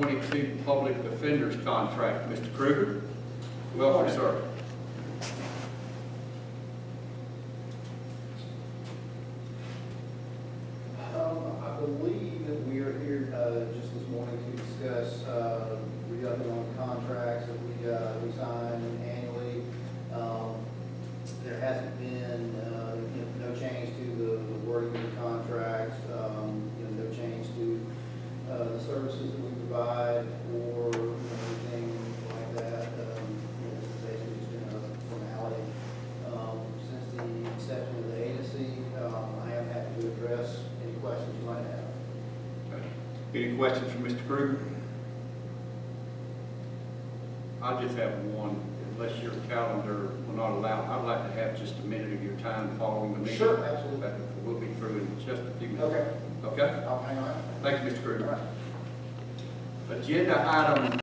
22 Public Defenders Contract. Mr. Kruger, welcome, sir. I believe that we are here just this morning to discuss re-upping on contracts that we sign annually. There hasn't been no change to the wording of the contracts, no change to the services that we provide or anything like that. This is basically just been a formality. Since the inception of the agency, I am happy to address any questions you might have. Okay. Any questions from Mr. Kruger? I just have one. Unless your calendar will not allow, I'd like to have just a minute of your time following the meeting. Sure, absolutely. We'll be through in just a few minutes. Okay. Okay? I'll hang on. Thank you, Mr. Kruger. All right. Agenda item